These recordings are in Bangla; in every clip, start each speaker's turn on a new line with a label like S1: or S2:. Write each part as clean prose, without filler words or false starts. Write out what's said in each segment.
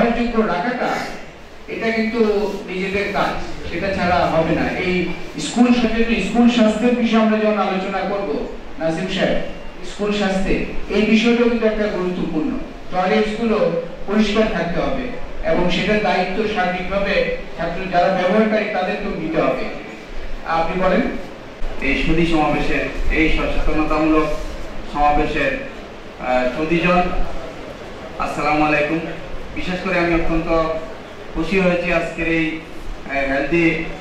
S1: ব্যবহারযোগ্য রাখাটা এটা কিন্তু নিজেদের কাজ, সেটা ছাড়া হবে না। এই স্কুল সচেতন, স্কুল স্বাস্থ্যের বিষয়ে আমরা যখন আলোচনা করব, নাজিম সাহেব, স্কুল স্বাস্থ্যে এই বিষয়টাও কিন্তু একটা গুরুত্বপূর্ণ। টয়লেটগুলো পরিষ্কার থাকতে হবে এবং সেটার দায়িত্ব সার্বিকভাবে ছাত্র যারা ব্যবহারকারী তাদেরকেও নিতে হবে। আপনি বলেন।
S2: এই সুধী সমাবেশের, এই সচেতনতামূলক সমাবেশের সুধীজন, আসসালামু আলাইকুম। বিশেষ করে আমি অত্যন্ত খুশি হয়েছি আজকের এই হেলদি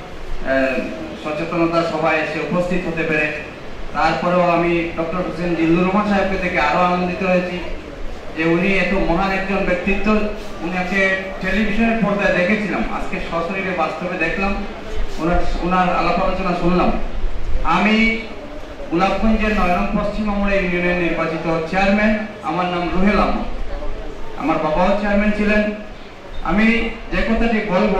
S2: সচেতনতা সভায় এসে উপস্থিত হতে পেরে। তারপরেও আমি ডক্টর হোসেন জিল্লুর রহমান সাহেবকে থেকে আরও আনন্দিত হয়েছি যে উনি এত মহান একজন ব্যক্তিত্ব। উনাকে টেলিভিশনের পর্দায় দেখেছিলাম, আজকে সশরীরে বাস্তবে দেখলাম, ওনার আলাপ আলোচনা শুনলাম। আমি গোলাপগঞ্জের ৯ নং পশ্চিম আমড়া ইউনিয়নের নির্বাচিত চেয়ারম্যান। আমার নাম রুহেল আহমদ, আমার বাবাও চেয়ারম্যান ছিলেন। আমি যে কথাটি বলবো,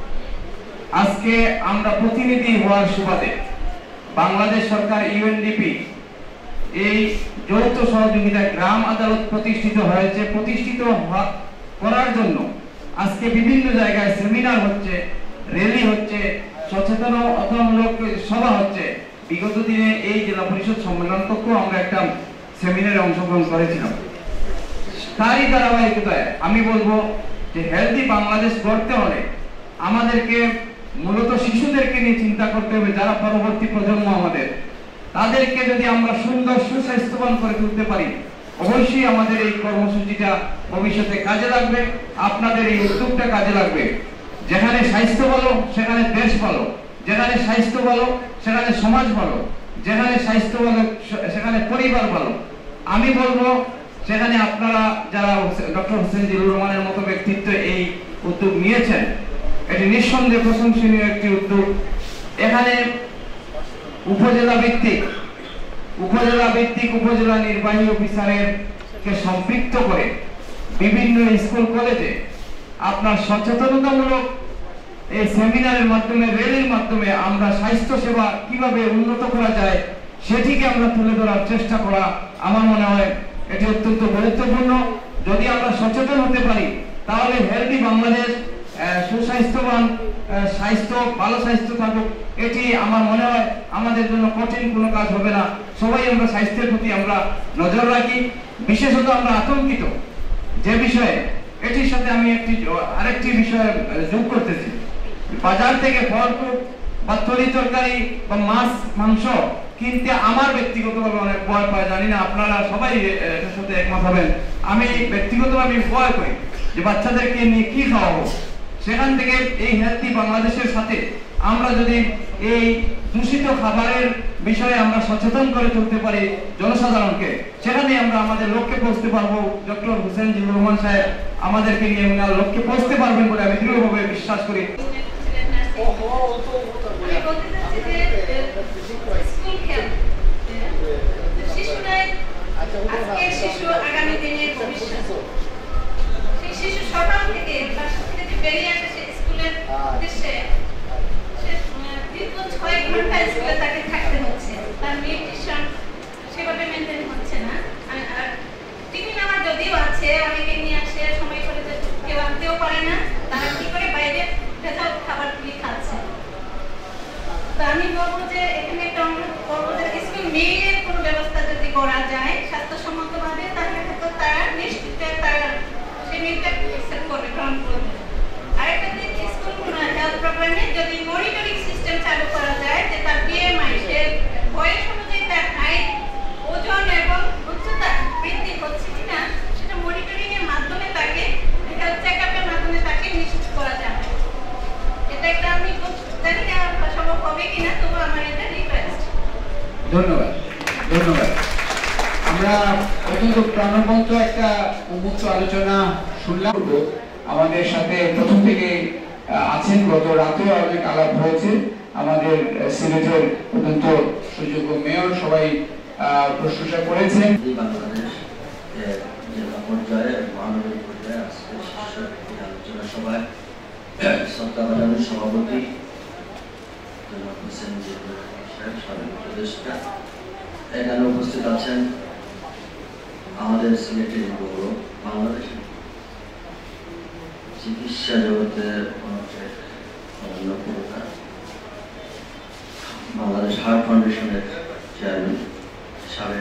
S2: আজকে আমরা প্রতিনিধি হওয়ার সুবাদে বাংলাদেশ সরকার ইউএনডিপি এই যৌথ সহযোগিতায় গ্রাম আদালত প্রতিষ্ঠিত হয়েছে। প্রতিষ্ঠিত করার জন্য আজকে বিভিন্ন জায়গায় সেমিনার হচ্ছে, র্যালি হচ্ছে, সচেতনতামূলক সভা হচ্ছে। বিগত দিনে এই জেলা পরিষদ সম্মেলন কক্ষেও আমরা একটা সেমিনারে অংশগ্রহণ করেছিলাম। তারই ধারাবাহিকতায় আমি বলবো যে হেলদি বাংলাদেশ গড়তে হলে আমাদেরকে মূলত শিশুদেরকে নিয়ে চিন্তা করতে হবে, যারা পরবর্তী প্রজন্ম আমাদের। তাদেরকে যদি আমরা সুন্দর সুস্বাস্থ্যবান করে তুলতে পারি, অবশ্যই আমাদের এই কর্মসূচিটা ভবিষ্যতে কাজে লাগবে, আপনাদের এই উদ্যোগটা কাজে লাগবে। যেখানে স্বাস্থ্য ভালো সেখানে দেশ ভালো, যেখানে স্বাস্থ্য ভালো সেখানে সমাজ ভালো, যেখানে স্বাস্থ্য ভালো সেখানে পরিবার ভালো। আমি বলবো সেখানে আপনারা যারা ডক্টর হোসেন জিল্লুর রহমানের মতো ব্যক্তিত্ব এই উদ্যোগ নিয়েছেন, এটি নিঃসন্দেহে প্রশংসনীয় একটি উদ্যোগ। এখানে উপজেলা ভিত্তিক উপজেলা নির্বাহী অফিসারকে সম্পৃক্ত করে বিভিন্ন স্কুল কলেজে আপনার সচেতনতামূলক এই সেমিনারের মাধ্যমে, র্যালির মাধ্যমে আমরা স্বাস্থ্য সেবা কিভাবে উন্নত করা যায় সেটিকে আমরা তুলে ধরার চেষ্টা করা, আমার মনে হয় এটি অত্যন্ত গুরুত্বপূর্ণ। যদি আমরা সচেতন হতে পারি তাহলে হেলদি বাংলাদেশ, সুস্বাস্থ্যবান স্বাস্থ্য, ভালো স্বাস্থ্য থাকুক, এটি আমার মনে হয় আমাদের জন্য কঠিন কোনো কাজ হবে না। সবাই আমরা স্বাস্থ্যের প্রতি আমরা নজর রাখি। বিশেষত আমরা আতঙ্কিত যে বিষয়ে, এটির সাথে আমি আরেকটি বিষয় যোগ করতেছি। বাজার থেকে ফল বা তরি তরকারি বা মাছ মাংস কিনতে আমার ব্যক্তিগতভাবে অনেক ভয় পায়। জানি না আপনারা সবাই এটার সাথে একমত হবেন। আমি ব্যক্তিগতভাবে ভয় করি যে বাচ্চাদেরকে নিয়ে কি খাওয়াবো। সেখান থেকে এই হেলদি বাংলাদেশের সাথে আমরা যদি এই দূষিত খাবারের বিষয়ে আমরা সচেতন করে তুলতে পারি জনসাধারণকে, সেখানে আমরা আমাদের লক্ষ্যে পৌঁছতে পারবো। ডক্টর হোসেন জিল্লুর রহমান সাহেব আমাদেরকে নিয়ে ওনার লক্ষ্যে পৌঁছতে পারবেন বলে আমি দৃঢ়ভাবে বিশ্বাস করি।
S3: শিশু আগামী দিনের ভবিষ্যৎ, সেই শিশু সকাল থেকে বাসা থেকে যে বেরিয়ে আসে স্কুলের উদ্দেশ্যে, সে দীর্ঘ 6 ঘন্টা স্কুলে তাকে থাকতে হচ্ছে। তার নিউট্রিশন সেভাবে মেনটেন হচ্ছে না। আর টিফিন আমার যদিও আছে, অনেকে নিয়ে আসে, সময় করে কেউ আনতেও পারে না, তারা কি করে বাইরে ভেজাল খাবার গুলি খাচ্ছে। তো আমি বলবো যে এখানে একটা অনুরোধ করবো যে স্কুল মিলের কোনো ব্যবস্থা যদি করা যায় স্বাস্থ্যসম্মত ভাবে, তাহলে হয়তো তারা নিশ্চিত তারা সেই মিলটা অ্যাকসেপ্ট করবে, গ্রহণ করবে। আরেকটা দিক, স্কুল হেলথ প্রোগ্রামে যদি মনিটরিং সিস্টেম চালু করা যায়, যে তার বিএমআই, সে বয়স অনুযায়ী তার হাইট, ওজন এবং উচ্চতা বৃদ্ধি হচ্ছে কিনা সেটা মনিটরিং এর মাধ্যমে তাকে হেলথ চেকআপের মাধ্যমে তাকে নিশ্চিত করা যাবে। এটা একটা আমি জানি না সম্ভব হবে কিনা, তবু আমার এটা রিকোয়েস্ট।
S1: ধন্যবাদ, ধন্যবাদ। আমরা অত্যন্ত প্রাণবন্ত একটা উন্মুক্ত আলোচনা শুনলাম। আমাদের সাথে প্রথম থেকে আছেন, গত রাতেও অনেক আলাপ হয়েছে। আমাদের সিলেটের অত্যন্ত সুযোগ্য মেয়র সবাই প্রশংসা করেছেন।
S4: বাংলাদেশ জেলা পর্যায়ে, মহানগরী পর্যায়ে আজকে আলোচনা সভায় শ্রদ্ধাভাজন সভাপতি জনাব হোসেন জিল্লুর রহমান সাহেব, সাবেক উপদেষ্টা, এখানে উপস্থিত আছেন আমাদের সিলেটের গৌরব, বাংলাদেশের চিকিৎসা জগতের অন্য পুরোটা বাংলাদেশ হার্ট ফাউন্ডেশনের চেয়ারম্যান, সাবেক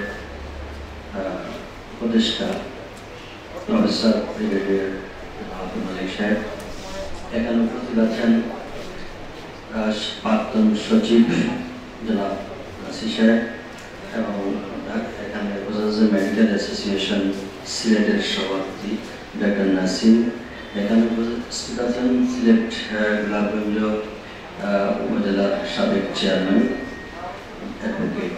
S4: উপদেষ্টা প্রফেসর ব্রিগেডিয়ার আব্দুল মালিক সাহেব, এখানে উপস্থিত আছেন প্রাক্তন সচিব জনাব নাসির সাহেব এবং এখানে মেডিকেল অ্যাসোসিয়েশন সিলেটের সভাপতি ডক্টর নাসিম, এখানে উপস্থিত আছেন সিলেট গোলাপগঞ্জ উপজেলার সাবেক চেয়ারম্যান অ্যাডভোকেট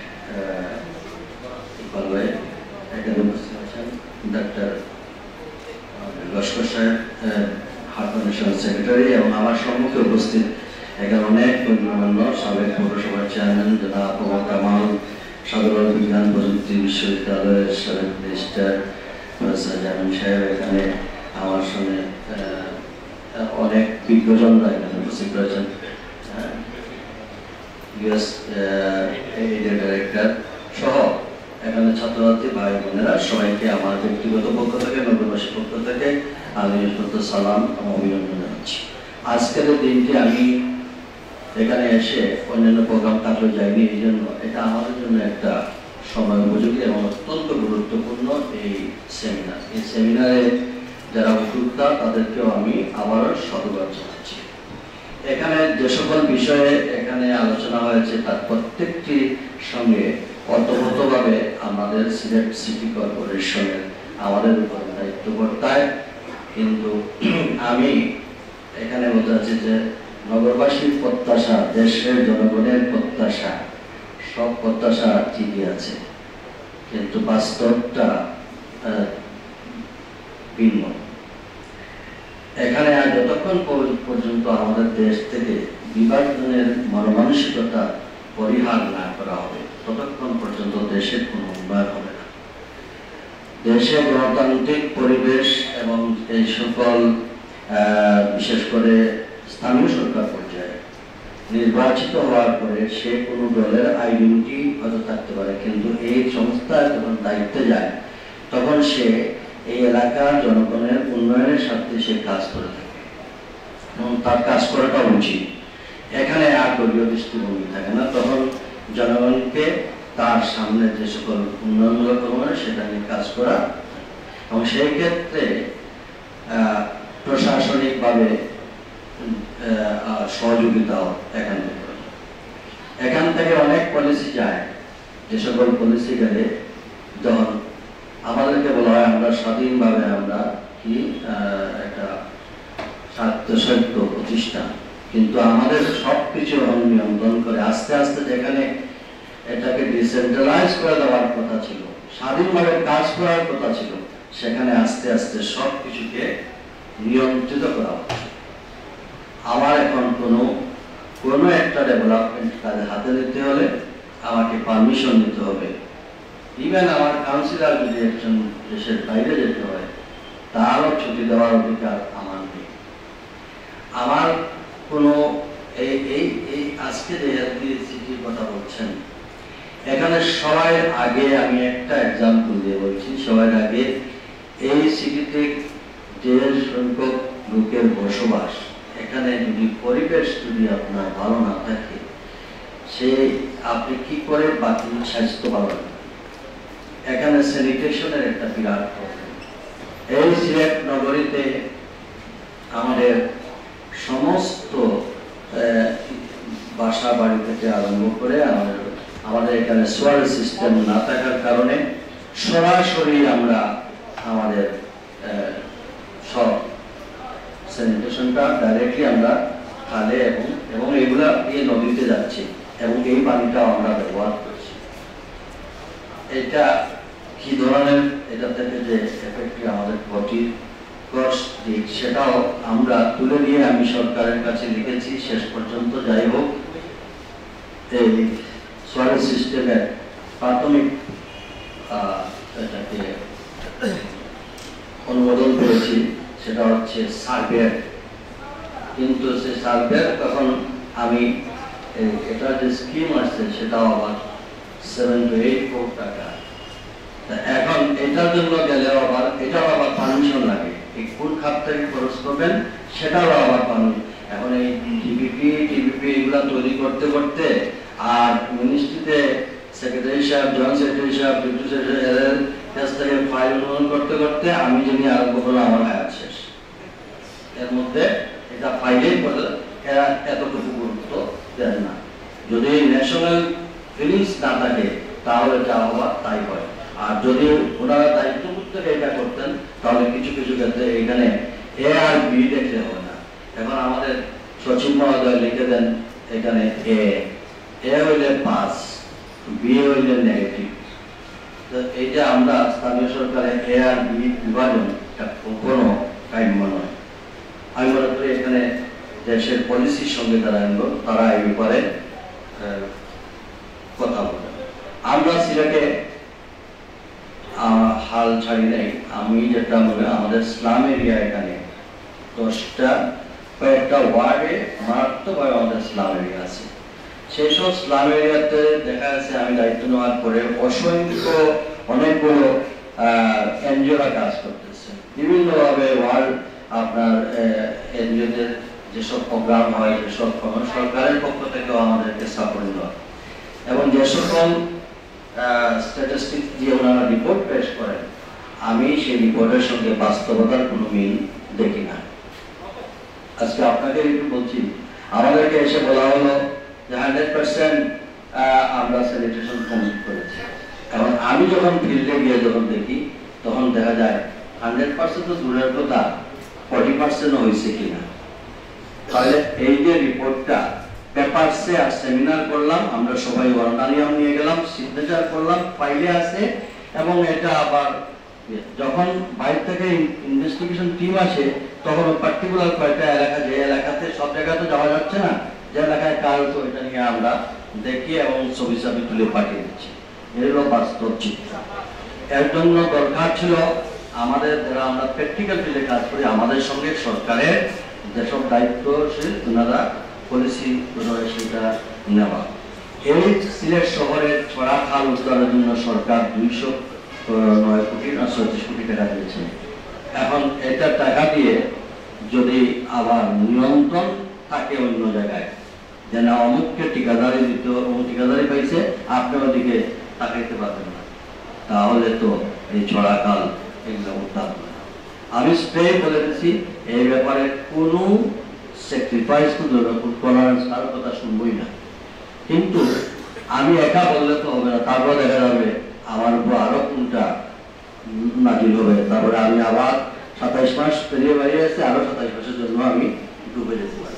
S4: ইকবাল ভাই, এখানে উপস্থিত আছেন ডক্টর লস্কর সাহেব হার্ট ফাউন্ডেশন সেক্রেটারি, এবং আমার সম্মুখে উপস্থিত এখানে অনেক গণ্যমান্য সাবেক পৌরসভার চেয়ারম্যান জনাব আবু কামাল, সাধারণ বিজ্ঞান প্রযুক্তি বিশ্ববিদ্যালয়ের সাবেক রেজিস্ট্রার প্রফেসর জামিন সাহেব, এখানে আমার সঙ্গে অনেক বিজ্ঞজনরা এখানে উপস্থিত রয়েছেন, ইউএস এইডের ডাইরেক্টর সহ এখানে ছাত্রছাত্রী ভাই বোনেরা, সবাইকে আমার ব্যক্তিগত পক্ষ থেকে নগরবাসীর পক্ষ থেকে আমি সালাম এবং অভিনন্দন জানাচ্ছি। আজকের দিনটি আমি এখানে এসে অন্যান্য প্রোগ্রাম কাজে যাইনি, এই জন্য এটা আমাদের জন্য একটা সময় উপযোগী এবং অত্যন্ত গুরুত্বপূর্ণ এই সেমিনার। এই সেমিনারে যারা উদ্যোক্তা তাদেরকেও আমি আবারও সাধুবাদ জানাচ্ছি। এখানে যে সকল বিষয়ে এখানে আলোচনা হয়েছে তার প্রত্যেকটি সঙ্গে অর্থগতভাবে আমাদের সিলেট সিটি কর্পোরেশনের আমাদের উপর দায়িত্ব বর্তায়, কিন্তু আমি এখানে বলতে চাচ্ছি যে নগরবাসীর প্রত্যাশা, দেশের জনগণের প্রত্যাশা, সব প্রত্যাশা ঠিকই আছে, কিন্তু বাস্তবটা ভিন্ন। এখানে যতক্ষণ পর্যন্ত আমাদের দেশ থেকে বিভাজনের মনোমানসিকতা পরিহার না করা হবে ততক্ষণ পর্যন্ত দেশের কোনো উন্নয়ন হবে না। দেশে গণতান্ত্রিক পরিবেশ এবং এই সকল বিশেষ করে স্থানীয় সরকার পর্যায়ে নির্বাচিত হওয়ার পরে সে কোনো দলের আইডেন্টিটি হয়তো থাকতে পারে, কিন্তু এই সংস্থা যখন দায়িত্বে যায় তখন সে এই এলাকার জনগণের উন্নয়নের স্বার্থে সে কাজ করে থাকে এবং তার কাজ করাটা উচিত। এখানে আর দলীয় দৃষ্টিভঙ্গি থাকে না, তখন জনগণকে তার সামনে যে সকল উন্নয়নমূলক কর্মকাণ্ড সেটা নিয়ে কাজ করা, এবং সেই ক্ষেত্রে প্রশাসনিকভাবে সহযোগিতাও এখান থেকে অনেক পলিসি যায়, যে সকল পলিসি গেলে যখন আমাদেরকে বলা হয় আমরা স্বাধীনভাবে আমরা কি একটা স্বায়ত্ত প্রতিষ্ঠান, কিন্তু আমাদের সবকিছু নিয়ন্ত্রণ করে আস্তে আস্তে যেখানে এটাকে ডিসেন্ট্রালাইজ করে দেওয়ার কথা ছিল, স্বাধীনভাবে কাজ করার কথা ছিল, সেখানে আস্তে আস্তে সবকিছুকে নিয়ন্ত্রিত করা হচ্ছে। আমার এখন কোনো একটা ডেভেলপমেন্ট কাজে হাতে নিতে হলে আমাকে পারমিশন নিতে হবে। ইভেন আমার কাউন্সিলর যদি একজন দেশের বাইরে যেতে হয় তারও ছুটি দেওয়ার অধিকার আমার নেই। আমার কোনো এই আজকে যে সিটির কথা বলছেন, এখানে সবার আগে আমি একটা এক্সাম্পল দিয়ে বলছি। সবার আগে এই সিটিতে যে সংখ্যক লোকের বসবাস, এখানে যদি পরিবেশ যদি আপনার ভালো না থাকে, সে আপনি কি করে বাকি স্বাস্থ্য ভালো রাখবেন? এখানে স্যানিটেশনের একটা বিরাট প্রবলেম। এই সিলেট নগরীতে আমাদের সমস্ত বাসা বাড়ি থেকে আরম্ভ করে আমাদের এখানে সোয়ারেজ সিস্টেম না থাকার কারণে সরাসরি আমরা আমাদের সব স্যানিটেশনটা ডাইরেক্টলি আমরা খালে এবং এগুলা দিয়ে নদীতে যাচ্ছে এবং এই পানিটাও আমরা ব্যবহার করছি। এটা কি ধরনের এটা থেকে যে এফেক্ট আমাদের ক্ষতির দিক সেটাও আমরা তুলে নিয়ে আমি সরকারের কাছে লিখেছি। শেষ পর্যন্ত যাই হোক এই সোয়ারেজ সিস্টেমের প্রাথমিক এটাকে অনুমোদন পেয়েছি, সেটা হচ্ছে সার্ভে। কিন্তু সে সার্ভে তখন আমি এটা যে স্কিম আসছে সেটাও আবার 7 to 8 কোটি টাকা। এখন এটার জন্য গেলেও এটাও আবার পারমিশন লাগে। এই কোন খাত থেকে খরচ করবেন সেটাও আবার পান। এখন এই টিপিপি এগুলো তৈরি করতে করতে আর মিনিস্ট্রিতে সেক্রেটারি সাহেব, জয়েন্ট সেক্রেটারি সাহেব, ডেপুটি সেক্রেটারি এর কাছ থেকে ফাইল অনুমোদন করতে করতে আমি যিনি আরম্ভ করলাম আমার হায়াত শেষ। এর মধ্যে এটা ফাইলেই পড়ে এরা এতটুকু গুরুত্ব দেন না। যদি ন্যাশনাল ফিলিংস না থাকে তাহলে যা হওয়ার তাই হয়। আর যদি ওনারা দায়িত্ববোধ থেকে এটা করতেন তাহলে কিছু কিছু ক্ষেত্রে এখানে এ আর বি দেখলে হবে না। এখন আমাদের সচিব মহোদয় লিখে দেন এখানে এ হইলে পাস, বি হইলে নেগেটিভ। তো এইটা আমরা স্থানীয় সরকারে এ আর বি বিভাজন কখনো কাম্য নয়। আমি মনে করি এখানে দেশের পলিসির সঙ্গে যারা আনলো তারা এই ব্যাপারে কথা বলে। আমরা সিলেটে হাল ছাড়ি নাই। আমি যেটা বলে আমাদের স্লাম এরিয়া এখানে 10টা কয়েকটা ওয়ার্ডে মারাত্মকভাবে আমাদের স্লাম এরিয়া আছে। সেই সব স্লাম এরিয়াতে দেখা যাচ্ছে আমি দায়িত্ব নেওয়ার পরে অসংখ্য অনেকগুলো এনজিওরা কাজ করতেছে বিভিন্নভাবে। ওয়ার্ল্ড আপনার এনজিওদের যেসব প্রোগ্রাম হয় সেসব সরকারের পক্ষ থেকেও আমাদেরকে সাপোর্ট দেওয়া এবং যে সকল স্ট্যাটিস্টিক্স দিয়ে ওনারা রিপোর্ট পেশ করেন আমি সেই রিপোর্টের সঙ্গে বাস্তবতার কোনো মিল দেখি না। আজকে আপনাকে একটু বলছি, আমাদেরকে এসে বলা হলো যে 100% আমরা স্যানিটেশন কমপ্লিট করেছি। এবং আমি যখন ফিল্ডে গিয়ে যখন দেখি তখন দেখা যায় 100% তো দূরের কথা 40% হয়েছে কিনা। তাহলে এই যে রিপোর্টটা পেপারসে আর সেমিনার করলাম, আমরা সবাই অর্ডারিয়াম নিয়ে গেলাম, সিগনেচার করলাম, ফাইলে আছে এবং এটা আবার যখন বাইরে থেকে ইনভেস্টিগেশন টিম আসে তখন পার্টিকুলার কয়েকটা এলাকা, যে এলাকাতে সব জায়গায় তো যাওয়া যাচ্ছে না, যে এলাকায় কাজ তো এটা নিয়ে আমরা দেখি এবং ছবি ছবি তুলে পাঠিয়ে দিচ্ছি। এগুলো বাস্তব চিত্র। এর জন্য দরকার ছিল আমাদের যারা আমরা প্র্যাকটিক্যাল ফিল্ডে কাজ করি আমাদের সঙ্গে সরকারের যেসব দায়িত্বশীল ওনারা পলিসি সেটা নেওয়া। এই সিলেট শহরের ছড়া খাল উদ্ধারের জন্য সরকার 209 কোটি না 36 কোটি টাকা দিয়েছে। এখন এটা টাকা দিয়ে যদি আবার নিয়ন্ত্রণ থাকে অন্য জায়গায়, যেন অমুককে ঠিকাদারি দিতে, অমুক ঠিকাদারি পাইছে আপনি ওদিকে তাকাইতে পারবেন না, তাহলে তো এই ছড়া খাল এগুলো উদ্ধার হবে। আমি স্প্রে বলে দিচ্ছি এই ব্যাপারে কোনো স্যাক্রিফাইস টলারেন্স কারোর কথা শুনবই না। কিন্তু আমি একা বললে তো হবে না, তারপর দেখা যাবে আমার উপর আরো কোনটা নাজিল হবে, তারপরে আমি আবার 27 মাস পেরিয়ে বাইরে আসছে, আরো 27 মাসের জন্য আমি ডুবে যেতে পারি।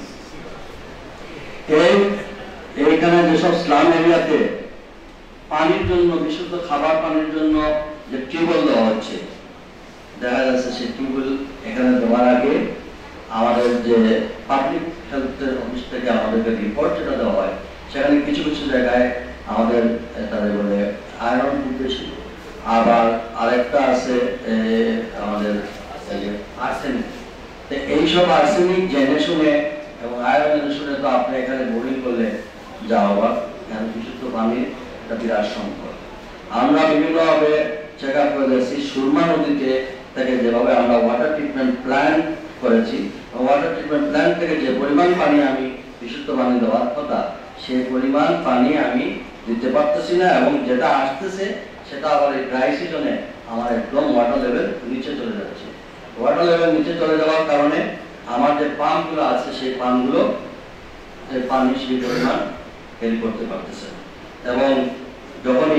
S4: এইখানে যেসব স্লাম এরিয়াতে পানির জন্য, বিশুদ্ধ খাবার পানির জন্য যে টিউবওয়েল দেওয়া হচ্ছে, দেখা যাচ্ছে সেই টিউবওয়েল এখানে দেওয়ার আগে আমাদের যে পাবলিক হেলথের অফিস থেকে আমাদেরকে রিপোর্ট যেটা দেওয়া হয় সেখানে কিছু কিছু জায়গায় আমাদের তাদের বলে আয়রন বেশি, আবার আরেকটা আছে আমাদের আর্সেনিক। এইসব আর্সেনিক জেনে শুনে এবং আয়রন জেনে শুনে তো আপনি এখানে বোরিং করলে যা হবার, এখানে বিশুদ্ধ পানির একটা বিরাট সংকট। আমরা বিভিন্নভাবে চেক আপ করে দিয়েছি। সুরমা নদীতে থেকে যেভাবে আমরা ওয়াটার ট্রিটমেন্ট প্ল্যান করেছি, ওয়াটার ট্রিটমেন্ট প্ল্যান থেকে যে পরিমাণ পানি আমি বিশুদ্ধ পানি দেওয়ার কথা সেই পরিমাণ পানি আমি দিতে পারতেছি না, এবং যেটা আসতেছে সেটা আবার এই ড্রাই সিজনে আমার একদম ওয়াটার লেভেল নিচে চলে যাচ্ছে। ওয়াটার লেভেল নিচে চলে যাওয়ার কারণে আমার যে পাম্পগুলো আছে সেই পাম্পগুলো পানি সেই পরিমাণ ক্যারি করতে পারতেছে। এবং যখনই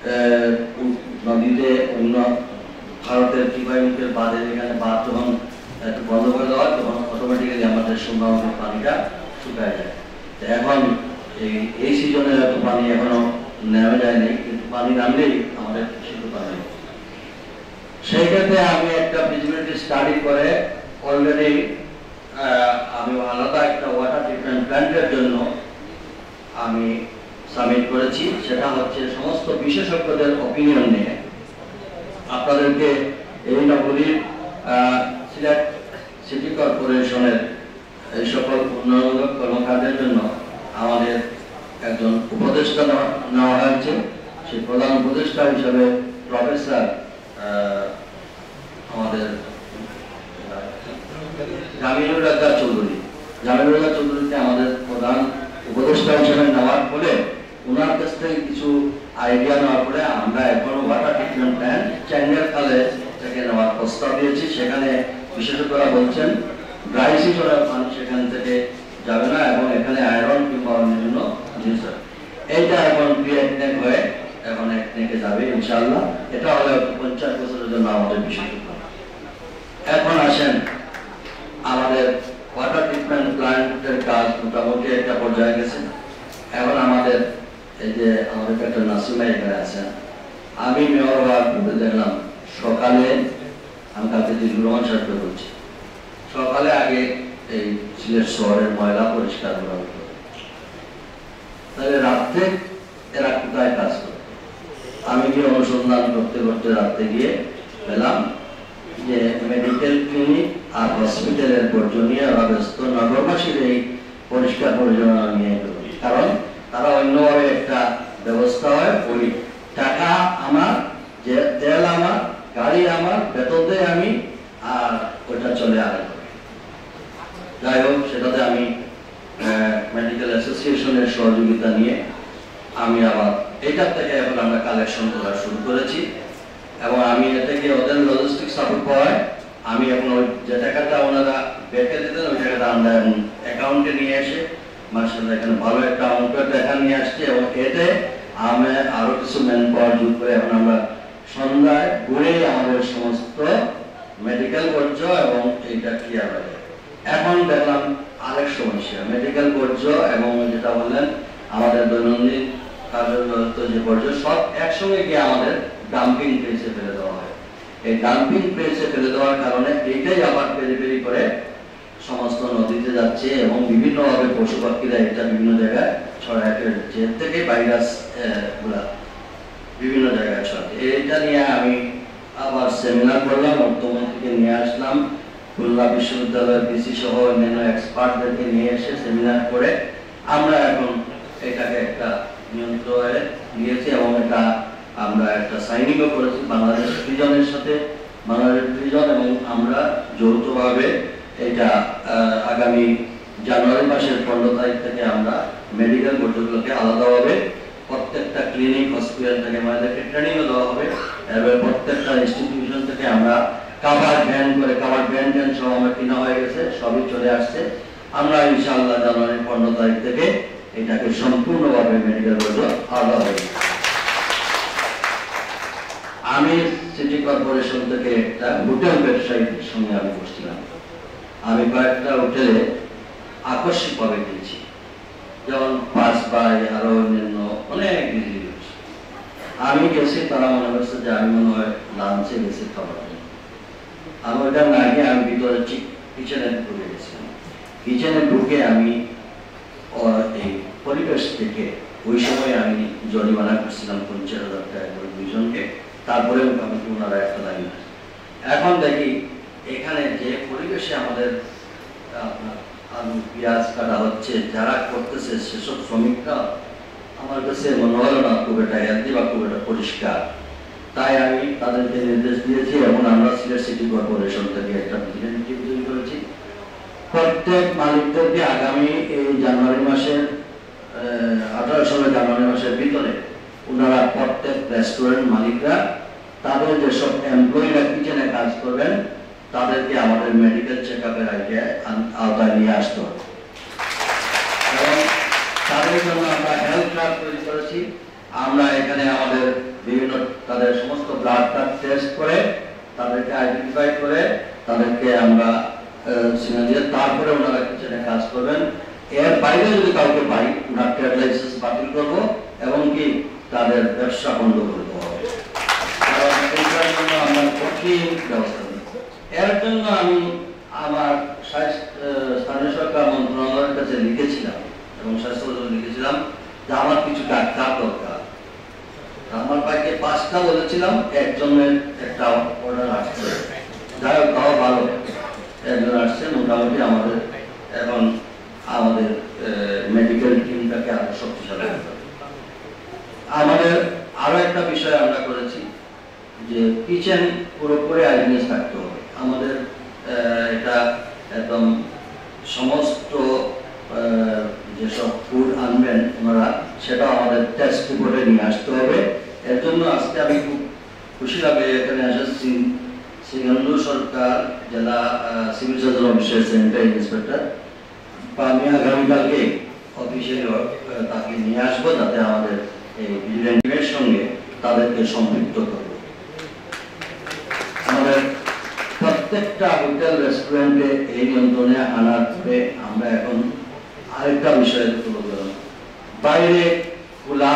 S4: নদীতে অন্য ভারতের টিপাইমুখের বাঁধের এখানে বাঁধ যখন একটু বন্ধ করে দেওয়া তখন অটোমেটিক্যালি আমাদের সুন্দরবনের পানিটা শুকায় যায়। এখন এই সিজনে এত পানি এখনো নেমে যায়নি, কিন্তু পানি নামলেই আমাদের শুধু পানি। সেই ক্ষেত্রে আমি একটা ফিজিবিলিটি স্টাডি করে অলরেডি আমি আলাদা একটা ওয়াটার ট্রিটমেন্ট প্ল্যান্টের জন্য আমি সাবমিট করেছি। সেটা হচ্ছে সমস্ত বিশেষজ্ঞদের অপিনিয়ন নিয়ে আপনাদেরকে এই নগরীর সিলেট সিটি কর্পোরেশনের এই সকল উন্নয়নমূলক কর্মকাণ্ডের জন্য আমাদের একজন উপদেষ্টা নেওয়া হয়েছে। সেই প্রধান উপদেষ্টা হিসাবে প্রফেসর আমাদের জামিনুর রাজা চৌধুরী। জামিনুর রাজা চৌধুরীকে আমাদের প্রধান উপদেষ্টা হিসেবে নেওয়ার ফলে ওনার কাছ থেকে কিছু আইডিয়া নেওয়ার পরে আমরা এখন ওয়াটার ট্রিটমেন্ট প্ল্যান্ট চ্যাঙ্গের খালে থেকে নেওয়ার প্রস্তাব দিয়েছি। সেখানে বিশেষজ্ঞরা বলছেন ড্রাই সিজনের পানি সেখান থেকে যাবে না এবং এখানে আয়রন কিংবা অন্যান্য জিনিস এইটা এখন প্রিয়েকনেক হয়ে এখন একনেকে যাবে ইনশাআল্লাহ। এটা হলো 50 বছরের জন্য আমাদের বিশেষজ্ঞ। এখন আসেন আমাদের ওয়াটার ট্রিটমেন্ট প্ল্যান্টের কাজ মোটামুটি একটা পর্যায়ে গেছে। এখন আমাদের এই যে আমাদের একটা নাসিমা এখানে আছেন, আমি মেয়র হওয়ার পরে দেখলাম সকালে, আমি কালকে জিল্লুর রহমান সাহেবকে বলছি, সকালে আগে এই সিলেট শহরের ময়লা পরিষ্কার করা হতো, তাহলে রাত্রে এরা কোথায় কাজ করে? আমি গিয়ে অনুসন্ধান করতে করতে রাত্রে গিয়ে পেলাম যে মেডিকেল ক্লিনিক আর হসপিটালের বর্জ্য নিয়ে ওরা ব্যস্ত, নগরবাসীর এই পরিষ্কার পরিচালনা নিয়ে, কারণ তারা অন্যভাবে একটা ব্যবস্থা হয়, ওই টাকা আমার, যে তেল আমার, গাড়ি আমার, বেতন দেয় আমি, আর ওইটা চলে আরে। যাই হোক, সেটাতে আমি মেডিকেল অ্যাসোসিয়েশনের সহযোগিতা নিয়ে আমি আবার এইটার থেকে এখন আমরা কালেকশন করা শুরু করেছি এবং আমি এটাকে ওদের লজিস্টিক সাপোর্ট পাওয়ায় আমি এখন ওই যে টাকাটা ওনারা বেঁকে দিতেন ওই টাকাটা আমরা এখন অ্যাকাউন্টে নিয়ে এসে মার্শাল্লাহ এখানে ভালো একটা অঙ্কের টাকা নিয়ে আসছি এবং এতে আমি আরো কিছু ম্যান পাওয়ার যোগ করে এখন আমরা সন্ধ্যায় ঘুরে আমাদের সমস্ত মেডিকেল বর্জ্য এবং এইটা ক্লিয়ার হয়ে যায়। এখন দেখলাম আরেক সমস্যা, মেডিকেল বর্জ্য এবং যেটা বললেন আমাদের দৈনন্দিন কার্যরত যে বর্জ্য সব একসঙ্গে গিয়ে আমাদের ডাম্পিং প্লেসে ফেলে দেওয়া হয়। এই ডাম্পিং প্লেসে ফেলে দেওয়ার কারণে এইটাই আবার পেরি করে সমস্ত নদীতে যাচ্ছে এবং বিভিন্নভাবে পশু পাখিরা এটা বিভিন্ন জায়গায় ছড়ায় ফেলছে, এর থেকে ভাইরাস গুলা বিভিন্ন জায়গায় ছড়াচ্ছে। এইটা নিয়ে আমি আবার সেমিনার করলাম, অর্থমন্ত্রীকে নিয়ে আসলাম, খুলনা বিশ্ববিদ্যালয়ের পিসি সহ অন্যান্য এক্সপার্টদেরকে নিয়ে এসে সেমিনার করে আমরা এখন এটাকে একটা নিয়ন্ত্রণে নিয়েছি এবং এটা আমরা একটা সাইনিংও করেছি বাংলাদেশ প্রিজনের সাথে, বাংলাদেশ প্রিজন এবং আমরা যৌথভাবে এটা আগামী জানুয়ারি মাসের 15 তারিখ থেকে আমরা মেডিকেল বর্জ্যগুলোকে আলাদাভাবে প্রত্যেকটা ক্লিনিক হসপিটাল থেকে আমাদেরকে ট্রেনিংও দেওয়া হবে, এবার প্রত্যেকটা ইনস্টিটিউশন থেকে আমরা কাভার ভ্যান করে, কাভার ভ্যান সব আমরা কিনা হয়ে গেছে, সবই চলে আসছে। আমরা ইনশাআল্লাহ জানুয়ারি 15 তারিখ থেকে এটাকে সম্পূর্ণভাবে মেডিকেল বর্জ্য আলাদা হবে। আমি সিটি কর্পোরেশন থেকে একটা হোটেল ব্যবসায়ীদের সঙ্গে আমি বসছিলাম, আমি কয়েকটা হোটেলে আকস্মিকভাবে গিয়েছি, যেমন পাঁচ বাই আরো অন্যান্য অনেক কিছু। আমি গেছি, তারা মনে করছে যে আমি মনে হয় লাঞ্চে গেছি খাবার, আমি ওইটা না গিয়ে আমি ভিতরে কিচেনে ঢুকে গেছিলাম। কিচেনে ঢুকে আমি এই পরিবেশ থেকে ওই সময় আমি জরিমানা করছিলাম 50,000 টাকা করে দুইজনকে, তারপরে মোটামুটি ওনারা একটা লাইন। এখন দেখি এখানে যে পরিবেশে আমাদের আলু পেঁয়াজ কাটা হচ্ছে, যারা করতেছে সেসব শ্রমিকরা আমার কাছে মনে হলো না খুব একটা হেলদি বা খুব একটা পরিষ্কার। তাই আমি তাদেরকে নির্দেশ দিয়েছি এবং আমরা সিলেট সিটি কর্পোরেশন থেকে একটা ভিজিটিভ তৈরি করেছি। প্রত্যেক মালিকদেরকে আগামী এই জানুয়ারি মাসের 18 জানুয়ারি মাসের ভিতরে ওনারা প্রত্যেক রেস্টুরেন্ট মালিকরা তাদের যেসব এমপ্লয়িরা কিচেনে কাজ করবেন তাদেরকে আমাদের মেডিকেল চেক আপের আওতায় নিয়ে আসতে হবে এবং তাদের জন্য আমরা হেলথ কার্ড তৈরি করেছি। আমরা এখানে আমাদের বিভিন্ন তাদের সমস্ত ব্লাড টেস্ট করে তাদেরকে আইডেন্টিফাই করে তাদেরকে আমরা দিয়ে তারপরে ওনারা কিচেনে কাজ করবেন। এর বাইরে যদি কাউকে পাই ওনার ট্রেড লাইসেন্স বাতিল করবো এবং কি তাদের ব্যবসা বন্ধ করে দেওয়া হবে। এটার জন্য আমরা কঠিন ব্যবস্থা নেব। এর জন্য আমি আমার স্থানীয় সরকার মন্ত্রণালয়ের কাছে লিখেছিলাম এবং স্বাস্থ্য লিখেছিলাম যে আমার কিছু ডাক্তার দরকার। আমার ভাইকে 5টা বলেছিলাম, একজনের একটা অর্ডার আসছে, যাই হোক তাও ভালো একজন আসছে। মোটামুটি আমাদের এখন আমাদের মেডিকেল টিমটাকে আরো শক্তিশালী করতে হবে। আমাদের আরো একটা বিষয় আমরা করেছি যে কিচেন পুরোপুরি হাইজিনিস থাকতে হবে। আমাদের এটা একদম সমস্ত যেসব ফুড আনবেন ওনারা সেটা আমাদের টেস্ট রিপোর্টে নিয়ে আসতে হবে। এর জন্য আজকে আমি খুব খুশি লাগে এখানে এসেছি শ্রীগন্ধ সরকার জেলা সিভিল সার্জন অফিসের সেন্টার ইন্সপেক্টর বা আমি আগামীকালকে অফিসে তাকে নিয়ে আসবো, যাতে আমাদের এই ভিজিলেন্টের সঙ্গে তাদেরকে সম্পৃক্ত করবো। আমাদের প্রত্যেকটা হোটেল রেস্টুরেন্টে এই নিয়ন্ত্রণে আনার পরে আমরা এখন আরেকটা বিষয় তুলে ধরলাম, বাইরে খোলা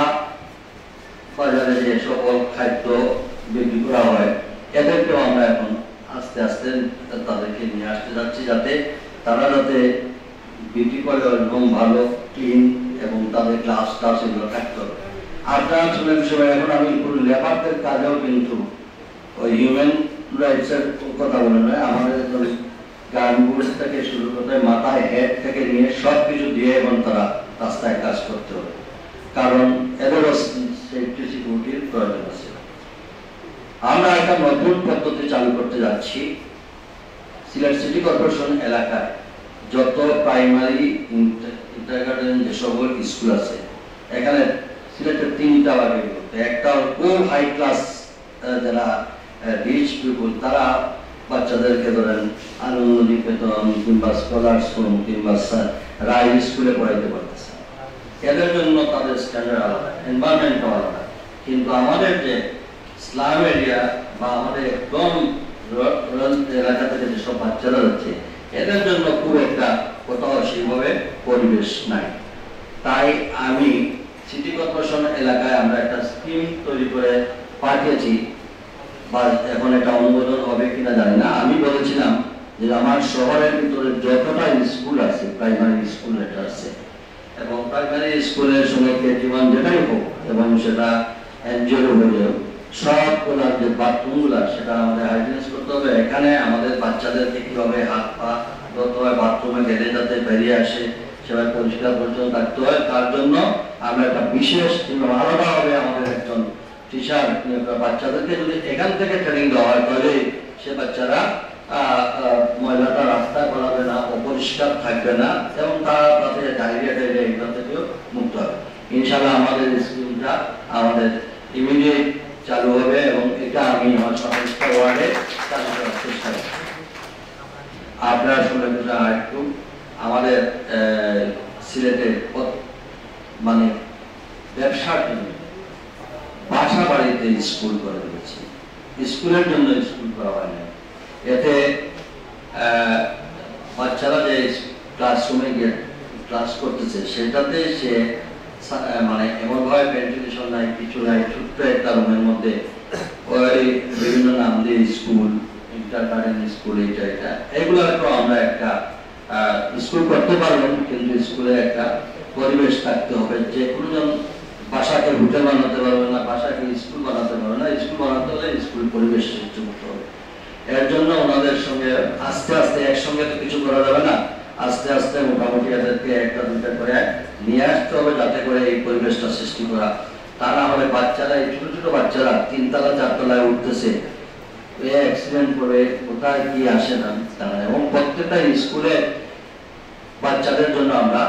S4: বাজারে যে সকল খাদ্য বিক্রি করা হয় এদেরকেও আমরা এখন আস্তে আস্তে তাদেরকে নিয়ে আসতে যাচ্ছি, যাতে তারা যাতে বিক্রি করে এবং ভালো ক্লিন এবং তাদের গ্লাস টাস এগুলো থাকতে হবে। আপনারা শুনে বিষয় এখন আমি লেবারদের কাজেও কিন্তু ওই হিউম্যান রাইটসের কথা বলে নয়, আমাদের গানগুলো থেকে শুরু করতে মাথায় হেড থেকে নিয়ে সব কিছু দিয়ে এবং তারা রাস্তায় কাজ করতে হবে, কারণ এদেরও সেফটি সিকিউরিটির প্রয়োজন আছে। আমরা একটা নতুন পদ্ধতি চালু করতে যাচ্ছি। সিলেট সিটি কর্পোরেশন এলাকায় যত প্রাইমারি ইন্টারগার্ডেন যে সকল স্কুল আছে, এখানে সিলেটের 3টা ভাগে বিভক্ত। একটা খুব হাই ক্লাস যারা রিচ পিপুল, তারা বাচ্চাদেরকে ধরেন আনন্দ নিকেতন কিংবা স্কলারশিপ কিংবা রাই স্কুলে পড়াইতে পারতেছে, এদের জন্য তাদের স্ট্যান্ডার্ড আলাদা, এনভায়রনমেন্ট আলাদা। কিন্তু আমাদের যে স্লাম এরিয়া বা আমাদের একদম এলাকা থেকে যেসব বাচ্চারা যাচ্ছে, এদের জন্য খুব একটা কোথাও সেইভাবে পরিবেশ নাই। তাই আমি সিটি কর্পোরেশন এলাকায় আমরা একটা স্কিম তৈরি করে পাঠিয়েছি, বা এখন এটা অনুমোদন হবে কিনা জানি না। আমি বলেছিলাম যে আমার শহরের ভিতরে যতটা স্কুল আছে, প্রাইমারি স্কুল এটা আছে, এবং প্রাইমারি স্কুলের সঙ্গে কেজি1 যেটাই হোক এবং সেটা এনজিওর হয়ে সবগুলো যে বাথরুমগুলো সেটা আমাদের হাইজিনিস করতে হবে। এখানে আমাদের বাচ্চাদেরকে কিভাবে হাত পা ধরতে হয়, বাথরুমে গেলে যাতে বেরিয়ে আসে সেভাবে পরিষ্কার পরিচ্ছন্ন থাকতে হয়, তার জন্য আমরা একটা বিশেষ আলাদা হবে আমাদের একজন টিচার বাচ্চাদেরকে যদি এখান থেকে ট্রেনিং দেওয়া হয়, তাহলে সে বাচ্চারা ময়লাটা রাস্তায় পড়াবে না, অপরিষ্কার থাকবে না এবং তারা তাদের ডায়রিয়া এগুলো থেকেও মুক্ত হবে। ইনশাআল্লাহ আমাদের স্কুলটা আমাদের ইমিডিয়েট চালু হবে এবং এটা আমি আমার সমস্ত ওয়ার্ডে চালু করার চেষ্টা করব। আপনারা শুনে একটু আমাদের সিলেটে মানে ব্যবসার জন্য বাসা বাড়িতে স্কুল করে দিয়েছি, স্কুলের জন্য স্কুল করা হয় না। এতে বাচ্চারা যে ক্লাসরুমে গিয়ে ক্লাস করতেছে সেটাতে সে মানে এমনভাবে ভেন্টিলেশন নাই, কিছু নাই, ছোট্ট একটা রুমের মধ্যে ওই বিভিন্ন নাম দিয়ে স্কুল, ইন্টারগার্ডেন স্কুল, এটা এগুলো তো আমরা একটা স্কুল করতে পারবেন, কিন্তু স্কুলে একটা পরিবেশ থাকতে হবে। যে কোনো জন বাসাকে হোটেল বানাতে পারবে না, বাসাকে স্কুল বানাতে পারবে না, স্কুল বানাতে হলে স্কুল পরিবেশ সৃষ্টি করতে হবে। এর জন্য ওনাদের সঙ্গে আস্তে আস্তে একসঙ্গে তো কিছু করা যাবে না, আস্তে আস্তে মোটামুটি এদেরকে একটা দুটা করে নিয়ে আসতে হবে, যাতে করে এই পরিবেশটা সৃষ্টি করা। তারা আমাদের বাচ্চারা, এই ছোট ছোট বাচ্চারা 3 তলা 4 তলায় উঠতেছে, অ্যাক্সিডেন্ট করে কোথায় কি আসে না, এবং প্রত্যেকটা স্কুলে বাচ্চাদের জন্য আমরা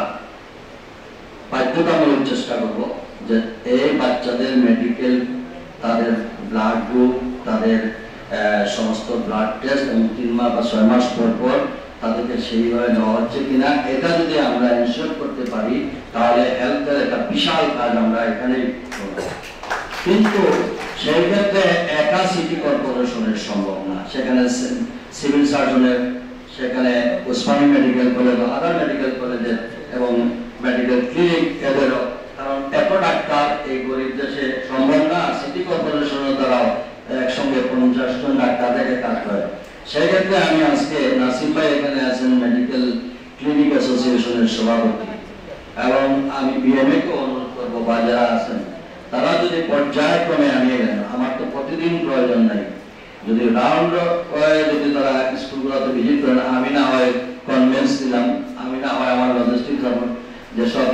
S4: বাধ্যতামূলক চেষ্টা করব যে এই বাচ্চাদের মেডিকেল, তাদের ব্লাড গ্রুপ, তাদের সমস্ত ব্লাড টেস্ট এবং 3 মাস বা 6 মাস পর পর তাদেরকে সেইভাবে নেওয়া হচ্ছে কিনা, এটা যদি আমরা এনশিওর করতে পারি তাহলে হেলথের একটা বিশাল কাজ আমরা এখানে করব। কিন্তু সেই ক্ষেত্রে একা সিটি কর্পোরেশনের সম্ভব না, সেখানে সিভিল সার্জনের, সেখানে Osmani medical college, other medical কলেজের এবং মেডিকেল ক্লিনিক এদেরও, কারণ এত ডাক্তার এই গরিব দেশে সম্ভব না। সিটি কর্পোরেশনের দ্বারাও একসঙ্গে 50 জন ডাক্তার থেকে কাজ করে। সেই ক্ষেত্রে আমি আজকে নাসিম ভাই এখানে আছেন মেডিকেল ক্লিনিক অ্যাসোসিয়েশনের সভাপতি, এবং আমি বিএমএ কে অনুরোধ করবো বা যারা আছেন তারা যদি পর্যায়ক্রমে আনিয়ে গেলেন, আমার তো প্রতিদিন প্রয়োজন নাই, যদি রাউন্ড যদি তারা স্কুলগুলোতে ভিজিট করেন, আমি না হয় কনভেন্স দিলাম, আমি না হয় আমার লজিস্টিক যেসব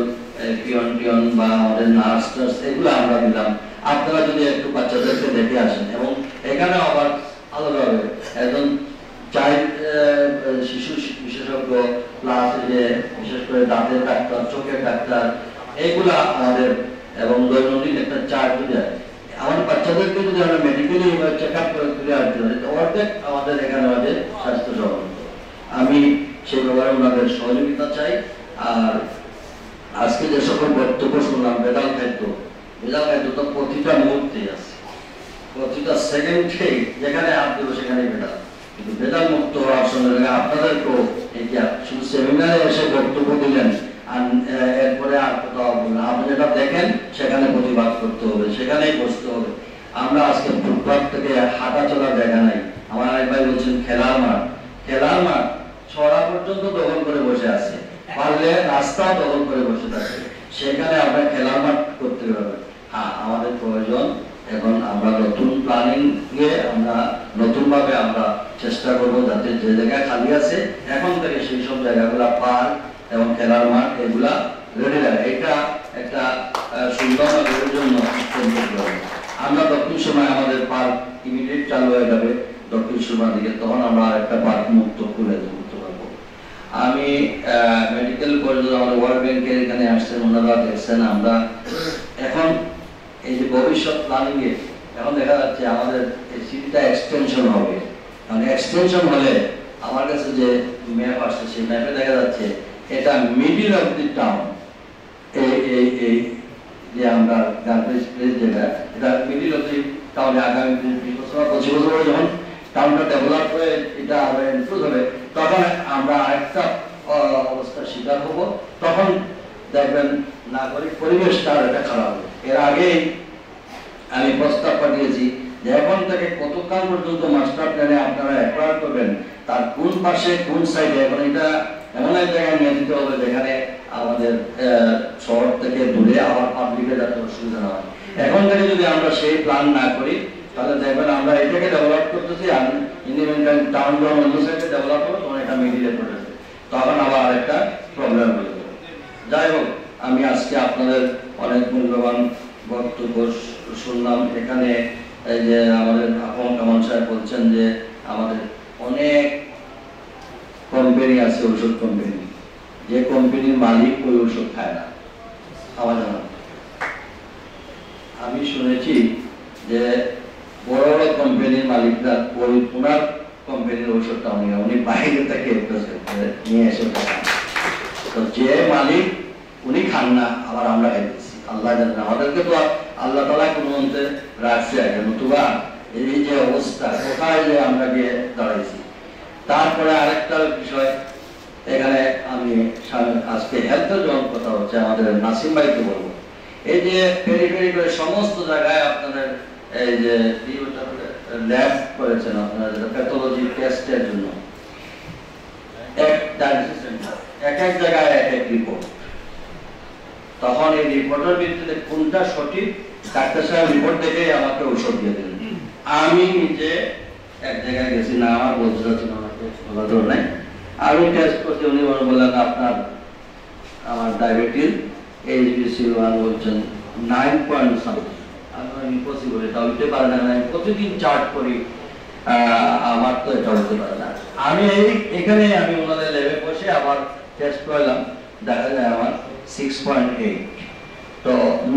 S4: পিয়ন বা আমাদের নার্স টার্স এগুলো আমরা দিলাম, আপনারা যদি একটু বাচ্চাদেরকে দেখে আসেন। এবং এখানে আবার আলাদাভাবে একজন চাইল্ড শিশু বিশেষজ্ঞ, প্লাস যে বিশেষ করে দাঁতের ডাক্তার, চোখের ডাক্তার, এইগুলা আমাদের, এবং দৈনন্দিন একটা চার্ট দেয়। আমাদের বাচ্চাদেরকে যদি আমরা মেডিকেলি চেক আপ করে তুলে আসতে পারি, অর্ধেক আমাদের এখানে আমাদের স্বাস্থ্য সহযোগিত। আমি সেই ব্যাপারে ওনাদের সহযোগিতা চাই। আর আজকে যে সকল বক্তব্য শুনলাম, ভেজাল খাদ্য তো প্রতিটা মুহূর্তেই আছে, প্রতিটা সেকেন্ডে যেখানে হাত দেবো সেখানে ভেজাল। কিন্তু ভেজাল মুক্ত হওয়ার সঙ্গে সঙ্গে আপনাদেরকেও এই যে শুধু সেমিনারে এসে বক্তব্য দিলেন আর এরপরে আর কোথাও বললেন, আপনি যেটা দেখেন সেখানে প্রতিবাদ করতে হবে, সেখানেই বসতে হবে। আমরা আজকে ফুটপাথ থেকে হাঁটা চলার জায়গা নাই। আমার এক ভাই বলছেন খেলার মাঠ ছড়া পর্যন্ত দখল করে বসে আছে, পারলে রাস্তাও দখল করে বসে থাকে, সেখানে আমরা খেলার মাঠ করতে পারবো। হ্যাঁ, আমাদের প্রয়োজন এখন আমরা নতুন প্ল্যানিং নিয়ে আমরা নতুনভাবে আমরা চেষ্টা করবো যাতে যে জায়গায় খালি আছে এখন থেকে সেই সব জায়গাগুলা পার্ক এবং খেলার মাঠ এগুলা রেডি লাগে। এটা একটা সুন্দর নগরের জন্য আমরা দক্ষিণ সময় আমাদের পার্ক ইমিডিয়েট চালু হয়ে যাবে দক্ষিণ সুরমার দিকে, তখন আমরা একটা পার্ক মুক্ত করে করতে পারবো। আমি মেডিকেল কলেজ আমাদের ওয়ার্ল্ড ব্যাংকের এখানে আসছেন, ওনারা দেখছেন আমরা এখন এই যে ভবিষ্যৎ প্ল্যানিং এ এখন দেখা যাচ্ছে আমাদের এই সিটিটা এক্সটেনশন হবে। কারণ এক্সটেনশন হলে আমার কাছে যে ম্যাপ আসছে সেই ম্যাপে দেখা যাচ্ছে এটা মিডিল অফ দি টাউন। এই যে আমরা গার্বেজ প্লেস যেটা, এটা মিডিল অফ দি টাউনে আগামী 20 বছর 25 বছর পরে যখন টাউনটা ডেভেলপ হয়ে এটা আরো ইমপ্রুভ হবে, তখন আমরা আরেকটা অবস্থার শিকার হব। তখন দেখবেন নাগরিক পরিবেশটা এটা খারাপ হবে। এর আগেই আমি প্রস্তাব পাঠিয়েছি যে এখন থেকে কতকাল পর্যন্ত মাস্টার প্ল্যানে আপনারা অ্যাপ্লাই করবেন, তার কোন পাশে কোন সাইডে, এখন এটা এমন এক জায়গায় নিয়ে দিতে হবে যেখানে আমাদের শহর থেকে দূরে আবার পাবলিকের যাতে অসুবিধা না হয়। এখন থেকে যদি আমরা সেই প্ল্যান না করি তাহলে দেখবেন আমরা এটাকে ডেভেলপ করতেছি, আর ইন্ডিপেন্ডেন্ট টাউন যখন অন্য সাইডে ডেভেলপ হবে তখন এটা মিডিলে পড়েছে, তখন আবার আরেকটা প্রবলেম হয়ে যাবে। যাই হোক, আমি আজকে আপনাদের অনেক মূল্যবান বক্তব্য শুনলাম। এখানে এই যে আমাদের আপন কামাল সাহেব বলছেন যে আমাদের অনেক কোম্পানি আছে, ঔষধ কোম্পানি, যে কোম্পানির মালিক ওই ওষুধ খায় না আমার জানা। আমি শুনেছি যে বড় বড় কোম্পানির মালিকরা ওই ওনার কোম্পানির ওষুধটা উনি বাইরে থেকে নিয়ে এসে খান। তো যে মালিক উনি খান না, আবার আমরা খাইতেছি। আল্লাহ জানেন, আমাদেরকে তো আল্লাহ তাআলা কোন মন্ত্রে রাখছে আগে, নতুবা এই যে অবস্থা কোথায় যে আমরা গিয়ে দাঁড়াইছি। তারপরে আরেকটা বিষয়, এখানে আমি আজকে হেলথের যখন কথা হচ্ছে আমাদের নাসিম ভাইকে বলবো, এই যে পেরি করে সমস্ত জায়গায় আপনাদের এই যে ল্যাব করেছেন আপনারা, যেটা প্যাথোলজি টেস্টের জন্য এক এক জায়গায় এক এক রিপোর্ট, তখন এই রিপোর্টের ভিত্তিতে কোনটা সঠিক ডাক্তার সাহেব রিপোর্ট দেখে আমাকে ঔষধ দিয়ে দিলেন। আমি নিজে এক জায়গায় গেছি, না আমার বলতে চাচ্ছি না, আমাকে বলা দরকার নাই, আমি টেস্ট করছি, উনি বললেন আপনার আমার ডায়াবেটিস HbA1 বলছেন 9 ইম্পসিবল, এটা হইতে পারে না, আমি প্রতিদিন চার্ট করি, আমার তো এটা হতে পারে না। আমি এখানে আমি ওনাদের ল্যাবে বসে আবার টেস্ট করলাম, দেখা যায় আমার 6.8, তো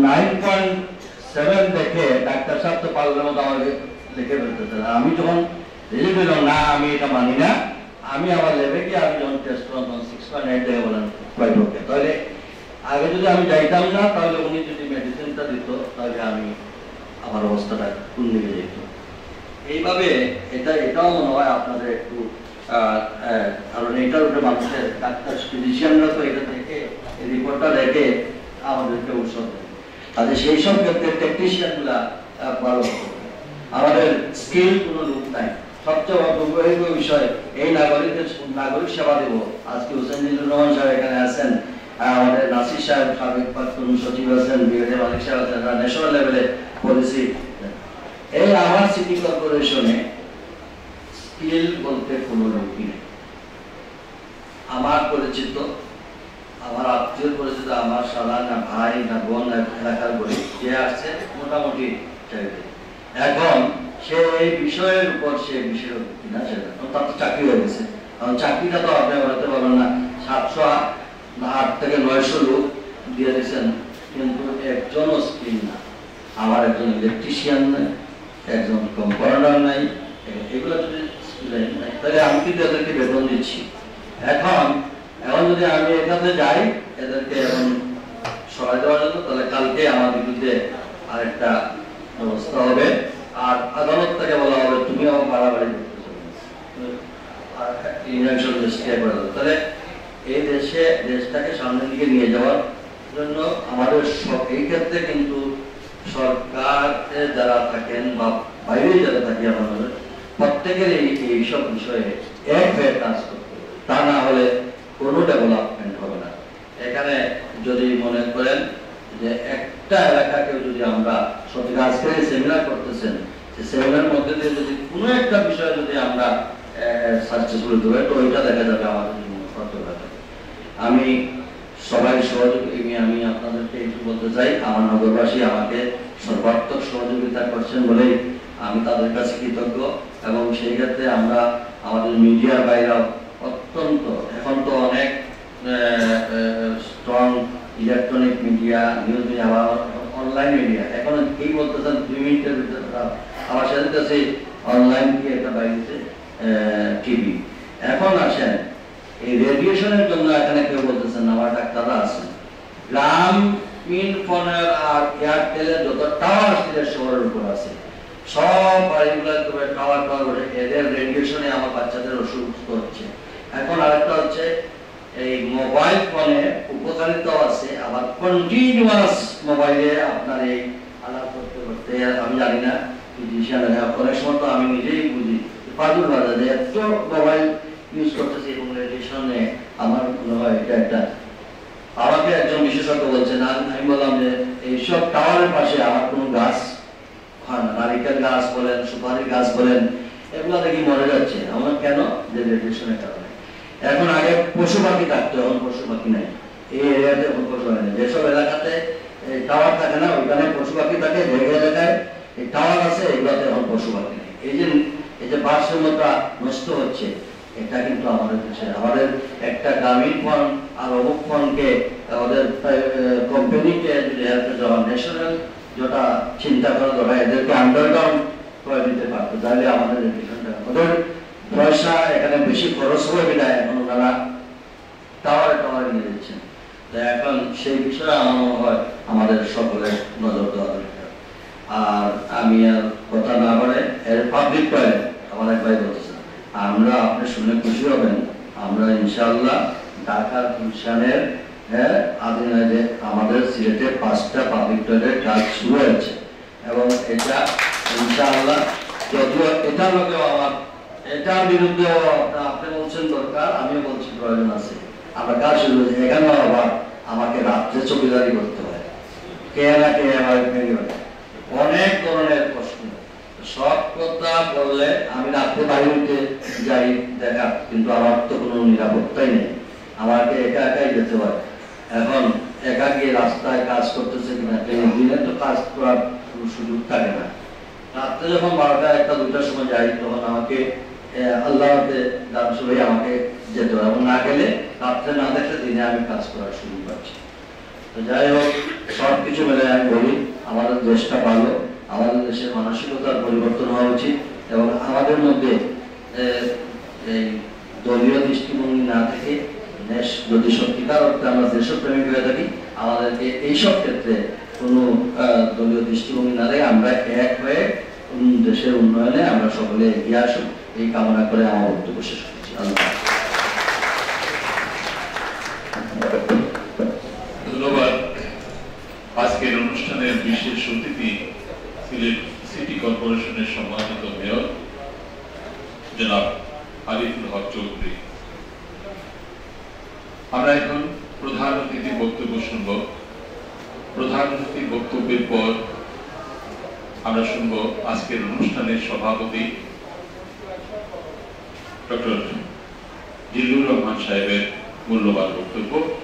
S4: 9.7 দেখে ডাক্তার সাহেব তো পারলার মতো আমাকে লিখে ফেলতেছে। আমি যখন রিলিভ দিলাম না, আমি এটা মানি না, আমি আবার ল্যাবে গিয়ে আমি যখন টেস্ট করলাম তখন 6.8 দেখে বললাম কোয়াইট ওকে। তাহলে আগে যদি আমি যাইতাম না, তাহলে উনি যদি মেডিসিনটা দিত তাহলে আমি আমার অবস্থাটা কোন দিকে যেত। এইভাবে এটাও মনে হয় আপনাদের একটু, কারণ এটার উপরে মানুষের ডাক্তার ফিজিশিয়ানরা তো এটা দেখে এই রিপোর্টটা দেখে আমাদেরকে ঔষধ দেয়, তাদের সেই সব ক্ষেত্রে টেকনিশিয়ান গুলা ভালো হবে। আমাদের স্কিল কোনো লোক নাই। সবচেয়ে অগ্রগণীয় বিষয় এই নাগরিক সেবা দেব। আজকে হোসেন জিল্লুর রহমান সাহেব এখানে আছেন, আমাদের নাসির সাহেব সাবেক প্রাক্তন সচিব আছেন, বিএডএ মালিক সাহেব আছেন, ন্যাশনাল লেভেলে পলিসি। এই আমার সিটি কর্পোরেশনে স্কিল বলতে কোনো লোকই নেই। আমার পরিচিত, আমার আত্মীয় পরিচিত, আমার সালা না ভাই না বোন না এলাকার বলি যে আসছে মোটামুটি চাইবে। এখন সে এই বিষয়ের উপর সে বিষয় কিনা সেটা তার তো চাকরি হয়ে গেছে, কারণ চাকরিটা তো আপনি বলতে পারবেন না 600 লোক দিয়ে দিয়েছেন, কিন্তু একজনও স্কিল না। আমার একজন ইলেকট্রিশিয়ান নাই, একজন কম্পাউন্ডার নাই, এগুলো যদি স্কিল নাই তাহলে আমি কিন্তু এদেরকে বেতন দিচ্ছি। এখন যদি আমি এখানে যাই এদেরকে এখন সরাই দেওয়ার জন্য, তাহলে কালকে আমার বিরুদ্ধে আরেকটা ব্যবস্থা হবে, আর আদালত থেকে বলা হবে তুমি আমার বাড়াবাড়ি করতেছো, তাহলে এই দেশটাকে সামনের দিকে নিয়ে যাওয়ার জন্য আমাদের এই ক্ষেত্রে কিন্তু সরকারে যারা থাকেন বা বাইরে যারা থাকি আমাদের প্রত্যেকের এইসব বিষয়ে এক হয়ে কাজ করতে হবে, তা না হলে কোনো ডেভেলপমেন্ট হবে না। এখানে যদি মনে করেন যে একটা এলাকাকেও যদি আমরা সত্যি আজকে সেমিনার করতেছেন, সেমিনার মধ্যে দিয়ে যদি কোনো একটা বিষয় যদি আমরা সাকসেসফুল হতে পারি, তো ওইটা দেখা যাবে আমাদের জন্য কর্তব্য। আমি সবাই সহযোগী, আমি আপনাদেরকে একটু বলতে চাই, আমার নগরবাসী আমাকে সর্বাত্মক সহযোগিতা করছেন বলেই আমি তাদের কাছে কৃতজ্ঞ। এবং সেই ক্ষেত্রে আমরা আমাদের মিডিয়ার বাইরেও অত্যন্ত, এখন তো অনেক strong electronic media, news media, আবার অনলাইন মিডিয়া, এখন কি বলতেছেন 2 মিনিটের ভিতরে আমার সাথে কাছে অনলাইন দিয়ে একটা বাইরেছে টিভি। এখন আসেন এই রেডিয়েশনের জন্য এখানে কেউ বলতেছেন আমার ডাক্তাররা আছেন, গ্রামীণ ফোনের আর এয়ারটেলের যত টাওয়ার সিলেট শহরের উপর আছে সব বাড়িগুলোর টাওয়ার বসে, এদের রেডিয়েশনে আমার বাচ্চাদের অসুস্থ হচ্ছে। এখন আরেকটা হচ্ছে এই মোবাইল ফোনে উপকারিতাও আছে, আবার কন্টিনিউয়াস মোবাইলে আপনার এই আলাপ করতে করতে, আমি জানি না অনেক সময় তো আমি নিজেই বুঝি পাগল বাজার যে এত মোবাইল ইউজ করতেছি এবং রেডিয়েশনে আমার মনে হয় এটা একটা, আমাকে একজন বিশেষজ্ঞ বলছেন, আমি বললাম যে এইসব টাওয়ারের পাশে আমার কোনো গাছ হয় না, নারিকেল গাছ বলেন, সুপারি গাছ বলেন, এগুলো দেখি মরে যাচ্ছে। আমার কেন? যে রেডিয়েশনের কারণে। এখন আগে পশু পাখি থাকতো, এখন পশু পাখি নাই এই এরিয়াতে, এখন পশু পাখি নেই। যেসব এলাকাতে টাওয়ার থাকে না ওইখানে পশু পাখি থাকে, যে এলাকায় এই টাওয়ার আছে এগুলোতে এখন পশু পাখি নেই। এই যে ভারসাম্যটা নষ্ট হচ্ছে, এটা কিন্তু আমাদের দেশে, আমাদের একটা গ্রামীণ ফোন আর অমুক ফোনকে আমাদের কোম্পানিকে যদি যখন ন্যাশনাল যেটা চিন্তা করা দরকার, এদেরকে আন্ডারগ্রাউন্ড করে দিতে পারতো, তাহলে আমাদের ওদের পয়সা এখানে বেশি খরচ হবে বিদায় এখন ওনারা টাওয়ারে নিয়ে দিচ্ছেন। তো এখন সেই বিষয়ে আমার মনে হয় আমাদের সকলের নজর দেওয়া দরকার। আর আমি আর কথা না বলে এর পাবলিক টয়লেট আমার এক ভাই বলতেছেন, আমরা আপনি শুনে খুশি হবেন, আমরা ইনশাআল্লাহ ঢাকার গুলশানের আদিনাজে আমাদের সিলেটে 5টা পাবলিক টয়লেট কাজ শুরু হয়েছে, এবং এটা ইনশাআল্লাহ যদিও এটার লোকেও আমার এটার বিরুদ্ধেও আপনি বলছেন দরকার, আমিও বলছি প্রয়োজন আছে, আমরা কাজ শুরু করেছি। এখানেও আবার আমাকে রাত্রে চৌকিদারি করতে হয়, কে না কে আমার অনেক ধরনের প্রশ্ন, সব কথা বললে আমি রাত্রে বাইরে যাই দেখা, কিন্তু আমার তো কোনো নিরাপত্তাই নেই, আমাকে একা একাই যেতে হয়। এখন একা গিয়ে রাস্তায় কাজ করতেছে কিনা, দিনে তো কাজ করার কোনো সুযোগ থাকে না। রাত্রে যখন 12টা 1টা 2টার সময় যাই, তখন আমাকে আল্লাহতে দান সবাই আমাকে যেতে হয়, এবং না গেলে রাত্রে না দেখলে দিনে আমি কাজ করার সুযোগ পাচ্ছি। তো যাই হোক, সব কিছু মিলে আমি বলি আমাদের দেশটা ভালো, আমাদের দেশের মানসিকতার পরিবর্তন হওয়া উচিত, এবং আমাদের মধ্যে এই দলীয় দৃষ্টিভঙ্গি না থেকে দেশ যদি সত্যিকার অর্থে আমরা দেশপ্রেমিক হয়ে থাকি, আমাদেরকে এইসব ক্ষেত্রে কোনো দলীয় দৃষ্টিভঙ্গি না রেখে আমরা এক হয়ে দেশের উন্নয়নে আমরা সকলে এগিয়ে আসুন, এই কামনা করে আমার বক্তব্য শেষ করছি।
S5: ধন্যবাদ। আজকের অনুষ্ঠানের বিশেষ অতিথি সিলেট সিটি কর্পোরেশনের সম্মানিত মেয়র জনাব আরিফুল হক চৌধুরী। আমরা এখন প্রধান অতিথির বক্তব্য শুনব। প্রধান অতিথির বক্তব্যের পর আমরা শুনব আজকের অনুষ্ঠানের সভাপতি ডক্টর জিল্লুর রহমান সাহেবের মূল্যবান বক্তব্য।